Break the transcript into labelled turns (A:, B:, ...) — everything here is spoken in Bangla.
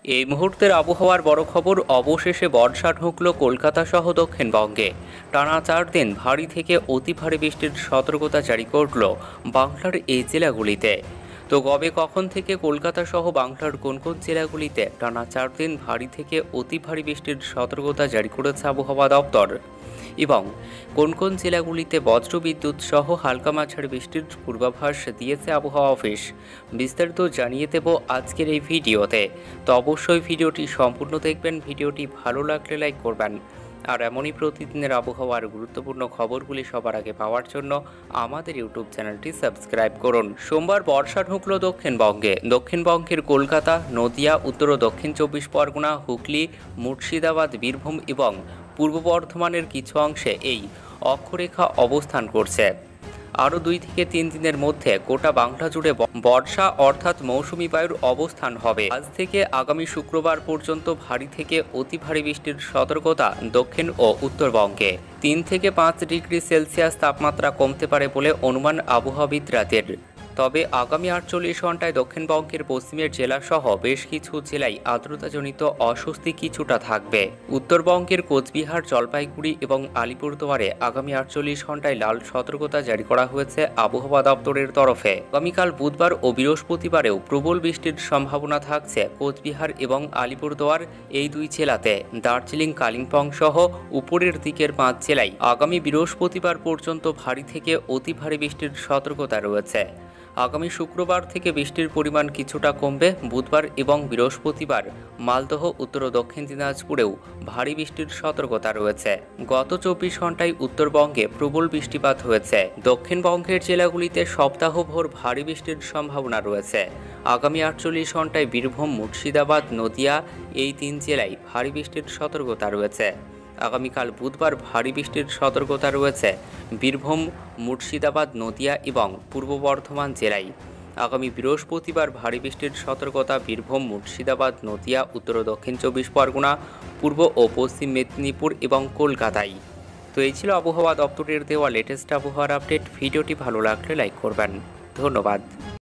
A: এই মুহূর্তের আবহাওয়ার বড় খবর, অবশেষে বর্ষা ঢুকলো কলকাতা সহ দক্ষিণবঙ্গে। টানা 4 দিন ভারী থেকে অতি ভারী বৃষ্টির সতর্কতা জারি করল বাংলার এই জেলাগুলিতে। তো কখন থেকে কলকাতা সহ বাংলার কোন কোন জেলাগুলিতে টানা 4 দিন ভারী থেকে অতি ভারী বৃষ্টির সতর্কতা জারি করেছে আবহাওয়া দপ্তর, এবং কোন কোন জেলাগুলিতে বজ্রবিদ্যুৎ সহ হালকা মাঝারি বৃষ্টির পূর্বাভাস দিয়েছে আবহাওয়া অফিস, বিস্তারিত জানিয়ে দেব আজকের এই ভিডিওতে। তো অবশ্যই ভিডিওটি সম্পূর্ণ দেখবেন। ভিডিওটি ভালো লাগলে লাইক করবেন, আর এমনই প্রতিদিনের আবহাওয়ার গুরুত্বপূর্ণ খবরগুলি সবার আগে পাওয়ার জন্য আমাদের ইউটিউব চ্যানেলটি সাবস্ক্রাইব করুন। সোমবার বর্ষা ঢুকল দক্ষিণবঙ্গে। দক্ষিণবঙ্গের কলকাতা, নদিয়া, উত্তর ও দক্ষিণ 24 পরগনা, হুগলি, মুর্শিদাবাদ, বীরভূম এবং পূর্ব বর্ধমানের কিছু অংশে এই অক্ষরেখা অবস্থান করছে। আরও 2 থেকে 3 দিনের মধ্যে গোটা বাংলা জুড়ে বর্ষা অর্থাৎ মৌসুমি বায়ুর অবস্থান হবে। আজ থেকে আগামী শুক্রবার পর্যন্ত ভারী থেকে অতি ভারী বৃষ্টির সতর্কতা দক্ষিণ ও উত্তরবঙ্গে। 3 থেকে 5 ডিগ্রি সেলসিয়াস তাপমাত্রা কমতে পারে বলে অনুমান আবহাওয়াবিদদের। তবে আগামী 48 ঘন্টায় দক্ষিণবঙ্গের পশ্চিমের জেলাসহ বেশ কিছু জেলায় আর্দ্রতাজনিত অস্বস্তি কিছুটা থাকবে। উত্তরবঙ্গের কোচবিহার, জলপাইগুড়ি এবং আলিপুরদুয়ারে আগামী 48 ঘন্টায় লাল সতর্কতা জারি করা হয়েছে আবহাওয়া দপ্তরের তরফে। আগামীকাল বুধবার ও বৃহস্পতিবারেও প্রবল বৃষ্টির সম্ভাবনা থাকছে কোচবিহার এবং আলিপুরদুয়ার এই 2 জেলাতে। দার্জিলিং, কালিম্পং সহ উপরের দিকের 5 জেলায় আগামী বৃহস্পতিবার পর্যন্ত ভারী থেকে অতি ভারী বৃষ্টির সতর্কতা রয়েছে। আগামী শুক্রবার থেকে বৃষ্টির পরিমাণ কিছুটা কমবে। বুধবার এবং বৃহস্পতিবার মালদহ, উত্তর ও দক্ষিণ দিনাজপুরেও ভারী বৃষ্টির সতর্কতা রয়েছে। গত 24 ঘন্টায় উত্তরবঙ্গে প্রবল বৃষ্টিপাত হয়েছে। দক্ষিণবঙ্গের জেলাগুলিতে সপ্তাহভর ভারী বৃষ্টির সম্ভাবনা রয়েছে। আগামী 48 ঘন্টায় বীরভূম, মুর্শিদাবাদ, নদিয়া এই 3 জেলায় ভারী বৃষ্টির সতর্কতা রয়েছে। আগামীকাল বুধবার ভারী বৃষ্টির সতর্কতা রয়েছে বীরভূম, মুর্শিদাবাদ, নদিয়া এবং পূর্ব বর্ধমান জেলায়। আগামী বৃহস্পতিবার ভারী বৃষ্টির সতর্কতা বীরভূম, মুর্শিদাবাদ, নদিয়া, উত্তর ও দক্ষিণ 24 পরগনা, পূর্ব ও পশ্চিম মেদিনীপুর এবং কলকাতায়। তো এই ছিল আবহাওয়া দপ্তরের দেওয়া লেটেস্ট আবহাওয়ার আপডেট। ভিডিওটি ভালো লাগলে লাইক করবেন। ধন্যবাদ।